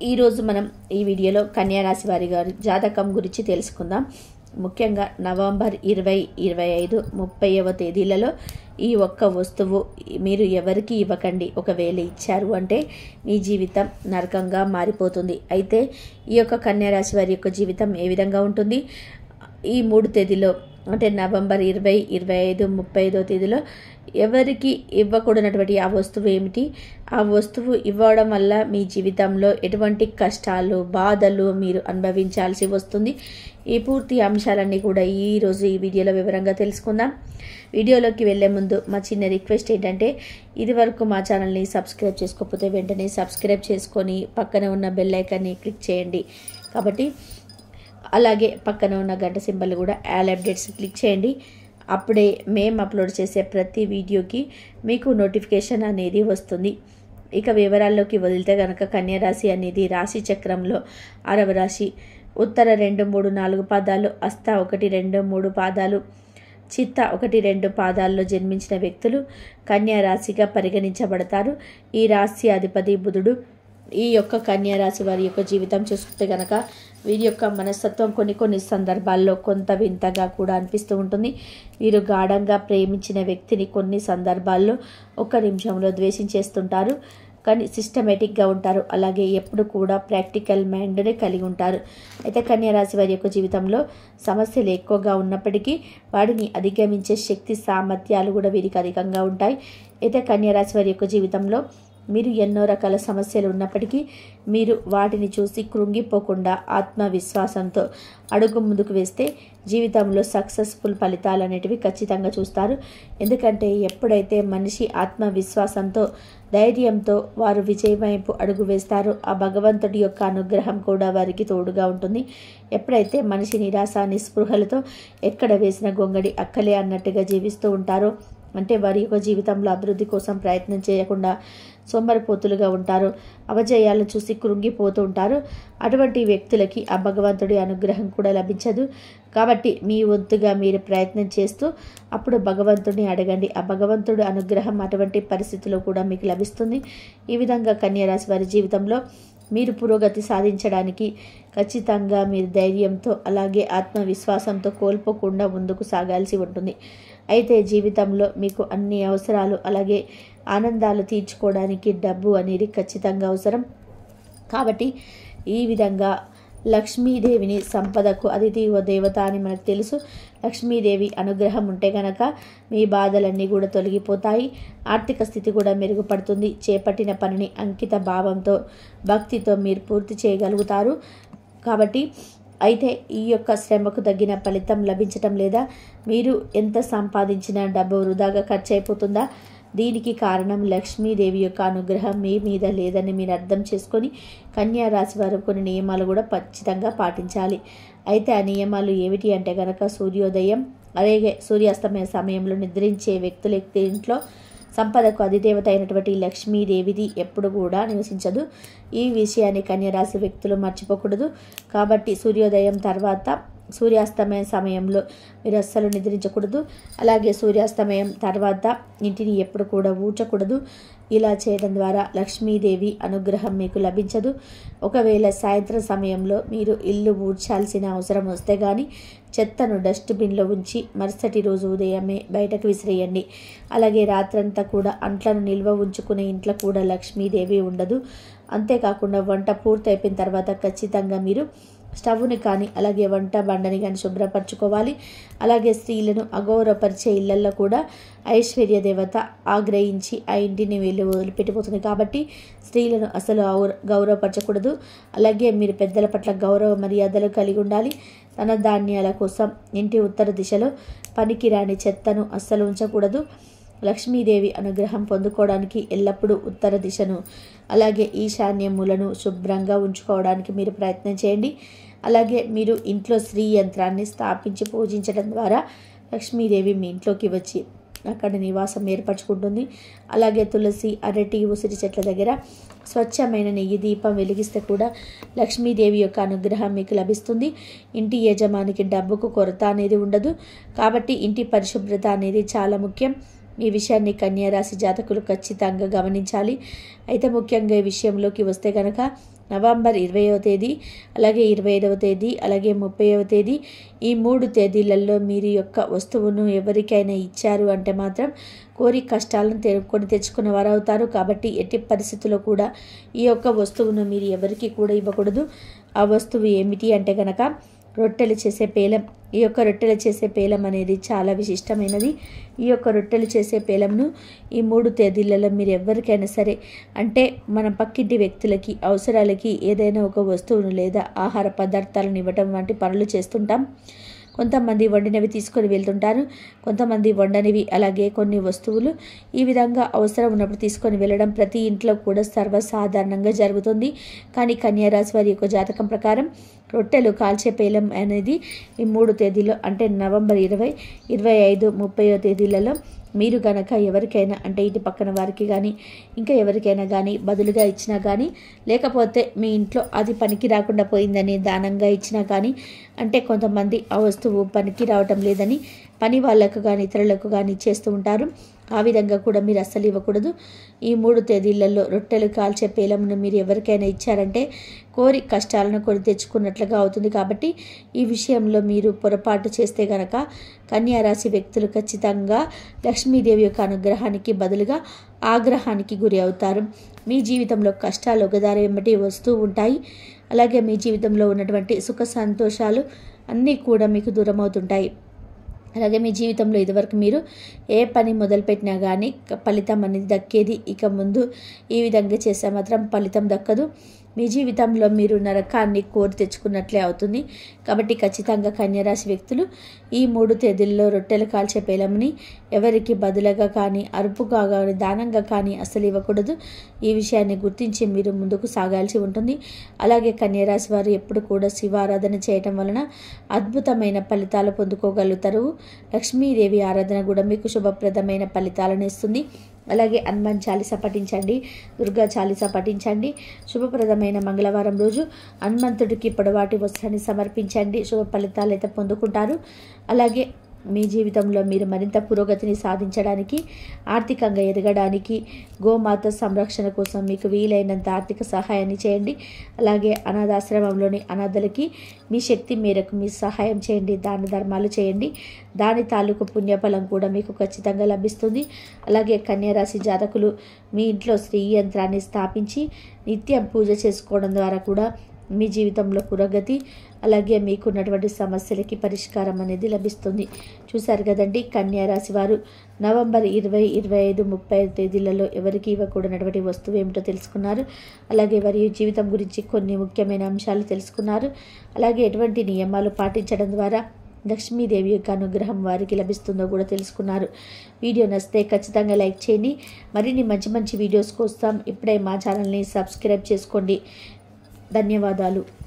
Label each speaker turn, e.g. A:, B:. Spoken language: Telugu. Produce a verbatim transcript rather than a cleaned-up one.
A: ఈరోజు మనం ఈ వీడియోలో కన్యా రాశి వారి గారి జాతకం గురించి తెలుసుకుందాం. ముఖ్యంగా నవంబర్ ఇరవై ఇరవై ఐదు ముప్పైవ తేదీలలో ఈ ఒక్క వస్తువు మీరు ఎవరికి ఇవ్వకండి. ఒకవేళ ఇచ్చారు అంటే మీ జీవితం నరకంగా మారిపోతుంది. అయితే ఈ యొక్క కన్యా రాశి వారి యొక్క జీవితం ఏ విధంగా ఉంటుంది? ఈ మూడు తేదీలో అంటే నవంబర్ ఇరవై ఇరవై ఐదు ముప్పై ఐదో తేదీలో ఎవరికి ఇవ్వకూడనటువంటి ఆ వస్తువు ఏమిటి? ఆ వస్తువు ఇవ్వడం వల్ల మీ జీవితంలో ఎటువంటి కష్టాలు బాధలు మీరు అనుభవించాల్సి వస్తుంది. ఈ పూర్తి అంశాలన్నీ కూడా ఈరోజు ఈ వీడియోలో వివరంగా తెలుసుకుందాం. వీడియోలోకి వెళ్లే ముందు మా చిన్న రిక్వెస్ట్ ఏంటంటే, ఇది వరకు మా ఛానల్ని సబ్స్క్రైబ్ చేసుకోకపోతే వెంటనే సబ్స్క్రైబ్ చేసుకొని పక్కన ఉన్న బెల్ ఐకాన్ని క్లిక్ చేయండి. కాబట్టి అలాగే పక్కన ఉన్న గంట సింబల్ కూడా ఆల్ అప్డేట్స్ క్లిక్ చేయండి. అప్పుడే మేము అప్లోడ్ చేసే ప్రతి వీడియోకి మీకు నోటిఫికేషన్ అనేది వస్తుంది. ఇక వివరాల్లోకి వదిలితే కనుక కన్యా రాశి అనేది రాశి చక్రంలో ఆరవ రాశి. ఉత్తర రెండు మూడు నాలుగు పాదాలు, హస్త ఒకటి రెండు మూడు పాదాలు, చిత్త ఒకటి రెండు పాదాల్లో జన్మించిన వ్యక్తులు కన్యా రాశిగా పరిగణించబడతారు. ఈ రాశి అధిపతి బుధుడు. ఈ యొక్క కన్యా రాశి వారి యొక్క జీవితం చూసుకుంటే కనుక వీరి యొక్క మనస్తత్వం కొన్ని కొన్ని సందర్భాల్లో కొంత వింతగా కూడా అనిపిస్తూ ఉంటుంది. వీరు గాఢంగా ప్రేమించిన వ్యక్తిని కొన్ని సందర్భాల్లో ఒక నిమిషంలో ద్వేషించేస్తుంటారు. కానీ సిస్టమేటిక్గా ఉంటారు. అలాగే ఎప్పుడు కూడా ప్రాక్టికల్ మైండ్నే కలిగి ఉంటారు. అయితే కన్యా రాశి వారి యొక్క జీవితంలో సమస్యలు ఎక్కువగా ఉన్నప్పటికీ వాటిని అధిగమించే శక్తి సామర్థ్యాలు కూడా వీరికి అధికంగా ఉంటాయి. అయితే కన్యా రాశి వారి యొక్క జీవితంలో మీరు ఎన్నో రకాల సమస్యలు ఉన్నప్పటికీ మీరు వాటిని చూసి కృంగిపోకుండా ఆత్మవిశ్వాసంతో అడుగు ముందుకు వేస్తే జీవితంలో సక్సెస్ఫుల్ ఫలితాలు అనేటివి ఖచ్చితంగా చూస్తారు. ఎందుకంటే ఎప్పుడైతే మనిషి ఆత్మవిశ్వాసంతో ధైర్యంతో వారు విజయం వైపు అడుగు వేస్తారో ఆ భగవంతుడి యొక్క అనుగ్రహం కూడా వారికి తోడుగా ఉంటుంది. ఎప్పుడైతే మనిషి నిరాశ నిస్పృహలతో ఎక్కడ వేసిన గొంగడి అక్కలే అన్నట్టుగా జీవిస్తూ ఉంటారో, అంటే వారి యొక్క జీవితంలో అభివృద్ధి కోసం ప్రయత్నం చేయకుండా సోమరిపోతులుగా ఉంటారు, అవజయాలను చూసి కృంగిపోతూ ఉంటారు. అటువంటి వ్యక్తులకి ఆ భగవంతుడి అనుగ్రహం కూడా లభించదు. కాబట్టి మీ వంతుగా మీరు ప్రయత్నం చేస్తూ అప్పుడు భగవంతుడిని అడగండి. ఆ భగవంతుడి అనుగ్రహం అటువంటి పరిస్థితుల్లో కూడా మీకు లభిస్తుంది. ఈ విధంగా కన్యా రాశి వారి జీవితంలో మీరు పురోగతి సాధించడానికి ఖచ్చితంగా మీరు ధైర్యంతో అలాగే ఆత్మవిశ్వాసంతో కోల్పోకుండా ముందుకు సాగాల్సి ఉంటుంది. అయితే జీవితంలో మీకు అన్ని అవసరాలు అలాగే ఆనందాలు తీర్చుకోవడానికి డబ్బు అనేది ఖచ్చితంగా అవసరం. కాబట్టి ఈ విధంగా లక్ష్మీదేవిని సంపదకు అతిథి ఓ దేవత అని మనకు తెలుసు. లక్ష్మీదేవి అనుగ్రహం ఉంటే కనుక మీ బాధలన్నీ కూడా తొలగిపోతాయి. ఆర్థిక స్థితి కూడా మెరుగుపడుతుంది. చేపట్టిన పనిని అంకిత భావంతో భక్తితో మీరు పూర్తి చేయగలుగుతారు. కాబట్టి అయితే ఈ యొక్క శ్రమకు తగిన ఫలితం లభించటం లేదా? మీరు ఎంత సంపాదించినా డబ్బు వృధాగా ఖర్చు అయిపోతుందా? దీనికి కారణం లక్ష్మీదేవి యొక్క అనుగ్రహం మీ మీద లేదని మీరు అర్థం చేసుకొని కన్యా రాశి వారు కొన్ని నియమాలు కూడా ఖచ్చితంగా పాటించాలి. అయితే ఆ నియమాలు ఏమిటి అంటే కనుక సూర్యోదయం అలాగే సూర్యాస్తమయ సమయంలో నిద్రించే వ్యక్తుల ఇంట్లో సంపదకు అధిదేవత అయినటువంటి లక్ష్మీదేవిది ఎప్పుడు కూడా నివసించదు. ఈ విషయాన్ని కన్యా రాశి వ్యక్తులు మర్చిపోకూడదు. కాబట్టి సూర్యోదయం తర్వాత సూర్యాస్తమయం సమయంలో మీరు అస్సలు నిద్రించకూడదు. అలాగే సూర్యాస్తమయం తర్వాత ఇంటిని ఎప్పుడు కూడా ఊడ్చకూడదు. ఇలా చేయడం ద్వారా లక్ష్మీదేవి అనుగ్రహం మీకు లభించదు. ఒకవేళ సాయంత్రం సమయంలో మీరు ఇల్లు ఊడ్చాల్సిన అవసరం వస్తే కానీ చెత్తను డస్ట్బిన్లో ఉంచి మరుసటి రోజు ఉదయమే బయటకు విసిరేయండి. అలాగే రాత్రంతా కూడా అంట్లను నిల్వ ఉంచుకునే ఇంట్లో కూడా లక్ష్మీదేవి ఉండదు. అంతేకాకుండా వంట పూర్తి అయిపోయిన తర్వాత ఖచ్చితంగా మీరు స్టవ్ని కానీ అలాగే వంట బండని కానీ శుభ్రపరచుకోవాలి. అలాగే స్త్రీలను అగౌరవపరిచే ఇళ్లల్లో కూడా ఐశ్వర్య దేవత ఆగ్రహించి ఆ ఇంటిని వెళ్ళి వదిలిపెట్టిపోతుంది. కాబట్టి స్త్రీలను అసలు గౌరవపరచకూడదు. అలాగే మీరు పెద్దల పట్ల గౌరవ మర్యాదలు కలిగి ఉండాలి. తన ధాన్యాల కోసం ఇంటి ఉత్తర దిశలో పనికిరాని చెత్తను అస్సలు ఉంచకూడదు. లక్ష్మీదేవి అనుగ్రహం పొందుకోవడానికి ఎల్లప్పుడూ ఉత్తర దిశను అలాగే ఈశాన్య మూలను శుభ్రంగా ఉంచుకోవడానికి మీరు ప్రయత్నం చేయండి. అలాగే మీరు ఇంట్లో శ్రీ యంత్రాన్ని స్థాపించి పూజించడం ద్వారా లక్ష్మీదేవి మీ ఇంట్లోకి వచ్చి అక్కడ నివాసం ఏర్పరచుకుంటుంది. అలాగే తులసి అరటి ఉసిరి చెట్ల దగ్గర స్వచ్ఛమైన నెయ్యి దీపం వెలిగిస్తే కూడా లక్ష్మీదేవి యొక్క అనుగ్రహం మీకు లభిస్తుంది. ఇంటి యజమానికి డబ్బుకు కొరత అనేది ఉండదు. కాబట్టి ఇంటి పరిశుభ్రత అనేది చాలా ముఖ్యం. ఈ విషయాన్ని కన్యా రాశి జాతకులు ఖచ్చితంగా గమనించాలి. అయితే ముఖ్యంగా ఈ విషయంలోకి వస్తే కనుక నవంబర్ ఇరవైవ తేదీ, అలాగే ఇరవై ఐదవ తేదీ, అలాగే ముప్పైవ తేదీ, ఈ మూడు తేదీలలో మీరు యొక్క వస్తువును ఎవరికైనా ఇచ్చారు అంటే మాత్రం కోరి కష్టాలను తె కొని తెచ్చుకున్న వారు అవుతారు. కాబట్టి ఎట్టి పరిస్థితుల్లో కూడా ఈ యొక్క వస్తువును మీరు ఎవరికి కూడా ఇవ్వకూడదు. ఆ వస్తువు ఏమిటి అంటే కనుక రొట్టెలు చేసే పేలం. ఈ యొక్క రొట్టెలు చేసే పేలం అనేది చాలా విశిష్టమైనది. ఈ యొక్క రొట్టెలు చేసే పేలంను ఈ మూడు తేదీలలో మీరు ఎవరికైనా సరే, అంటే మన పక్కింటి వ్యక్తులకి అవసరాలకి ఏదైనా ఒక వస్తువును లేదా ఆహార పదార్థాలను ఇవ్వటం వంటి పనులు చేస్తుంటాం. కొంతమంది వండినవి తీసుకొని వెళ్తుంటారు, కొంతమంది వండనివి, అలాగే కొన్ని వస్తువులు ఈ విధంగా అవసరం ఉన్నప్పుడు తీసుకొని వెళ్ళడం ప్రతి ఇంట్లో కూడా సర్వసాధారణంగా జరుగుతుంది. కానీ కన్యా రాశి వారి యొక్క జాతకం ప్రకారం రొట్టెలు కాల్చే పేలం అనేది ఈ మూడు తేదీలో, అంటే నవంబర్ ఇరవై, ఇరవై ఐదు, ముప్పైవ తేదీలలో మీరు కనుక ఎవరికైనా, అంటే ఇటు పక్కన వారికి కానీ ఇంకా ఎవరికైనా కానీ బదులుగా ఇచ్చినా కానీ, లేకపోతే మీ ఇంట్లో అది పనికి రాకుండా పోయిందని దానంగా ఇచ్చినా కానీ, అంటే కొంతమంది ఆ వస్తువు పనికి రావటం లేదని పని వాళ్ళకు కానీ ఇతరులకు కానీ చేస్తూ ఉంటారు. ఆ విధంగా కూడా మీరు అస్సలు ఇవ్వకూడదు. ఈ మూడు తేదీలలో రొట్టెలు కాల్చే పేలమును మీరు ఎవరికైనా ఇచ్చారంటే కోరి కష్టాలను కొని తెచ్చుకున్నట్లుగా అవుతుంది. కాబట్టి ఈ విషయంలో మీరు పొరపాటు చేస్తే గనక కన్యా రాశి వ్యక్తులు ఖచ్చితంగా లక్ష్మీదేవి యొక్క అనుగ్రహానికి బదులుగా ఆగ్రహానికి గురి అవుతారు. మీ జీవితంలో కష్టాలు ఒకదారి వెంబడి వస్తూ ఉంటాయి. అలాగే మీ జీవితంలో ఉన్నటువంటి సుఖ సంతోషాలు అన్నీ కూడా మీకు దూరం అవుతుంటాయి. అలాగే మీ జీవితంలో ఇదివరకు మీరు ఏ పని మొదలుపెట్టినా కానీ ఫలితం అనేది దక్కేది. ఇక ముందు ఈ విధంగా చేస్తే మాత్రం ఫలితం దక్కదు. మీ జీవితంలో మీరు నరకాన్ని కోరి తెచ్చుకున్నట్లే అవుతుంది. కాబట్టి ఖచ్చితంగా కన్యా రాశి వ్యక్తులు ఈ మూడు తేదీల్లో రొట్టెలు కాల్చే పేలంని ఎవరికి బదులుగా కానీ అరుపుగా కానీ దానంగా కానీ అసలు ఇవ్వకూడదు. ఈ విషయాన్ని గుర్తించి మీరు ముందుకు సాగాల్సి ఉంటుంది. అలాగే కన్యా రాశి వారు ఎప్పుడు కూడా శివారాధన చేయటం వలన అద్భుతమైన ఫలితాలు పొందుకోగలుగుతారు. లక్ష్మీదేవి ఆరాధన కూడా మీకు శుభప్రదమైన ఫలితాలను ఇస్తుంది. అలాగే హనుమాన్ చాలీసా పఠించండి, దుర్గా చాలీసా పఠించండి. శుభప్రదమైన మంగళవారం రోజు హనుమంతుడికి పొడవాటి వస్త్రాన్ని సమర్పించండి. శుభ ఫలితాలు అయితే పొందుకుంటారు. అలాగే మీ జీవితంలో మీరు మరింత పురోగతిని సాధించడానికి, ఆర్థికంగా ఎదగడానికి, గోమాత సంరక్షణ కోసం మీకు వీలైనంత ఆర్థిక సహాయాన్ని చేయండి. అలాగే అనాథాశ్రమంలోని అనాథలకి మీ శక్తి మేరకు మీ సహాయం చేయండి, దాన ధర్మాలు చేయండి. దాని తాలూకు పుణ్యఫలం కూడా మీకు ఖచ్చితంగా లభిస్తుంది. అలాగే కన్యా రాశి జాతకులు మీ ఇంట్లో శ్రీ యంత్రాన్ని స్థాపించి నిత్యం పూజ చేసుకోవడం ద్వారా కూడా మీ జీవితంలో పురోగతి, అలాగే మీకున్నటువంటి సమస్యలకి పరిష్కారం అనేది లభిస్తుంది. చూశారు కదండి, కన్యా రాశి వారు నవంబర్ ఇరవై, ఇరవై ఐదు, ముప్పై తేదీలలో ఎవరికి ఇవ్వకూడనటువంటి వస్తువు ఏమిటో తెలుసుకున్నారు. అలాగే వారి జీవితం గురించి కొన్ని ముఖ్యమైన అంశాలు తెలుసుకున్నారు. అలాగే ఎటువంటి నియమాలు పాటించడం ద్వారా లక్ష్మీదేవి యొక్క అనుగ్రహం వారికి లభిస్తుందో కూడా తెలుసుకున్నారు. వీడియో నచ్చితే ఖచ్చితంగా లైక్ చేయండి. మరిన్ని మంచి మంచి వీడియోస్ కోసం ఇప్పుడే మా ఛానల్ని సబ్స్క్రైబ్ చేసుకోండి. ధన్యవాదాలు.